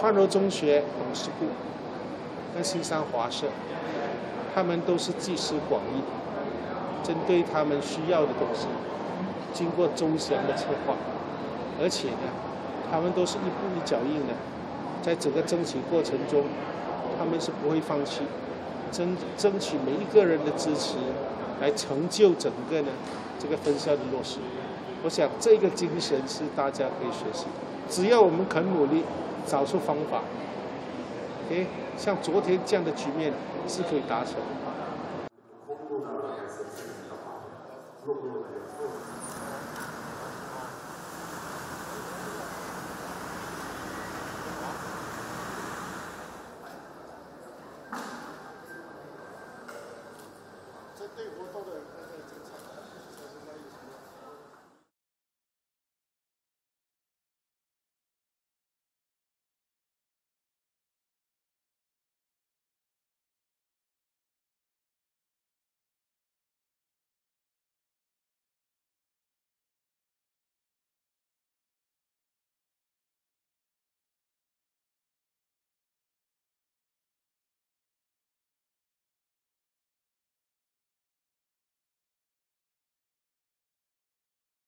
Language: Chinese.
范柔中学董事部跟新山华社，他们都是集思广益，针对他们需要的东西，经过周详的策划，而且呢，他们都是一步一脚印的，在整个争取过程中，他们是不会放弃，争取每一个人的支持，来成就整个呢这个分校的落实。我想这个精神是大家可以学习的，只要我们肯努力，找出方法，像昨天这样的局面是可以达成。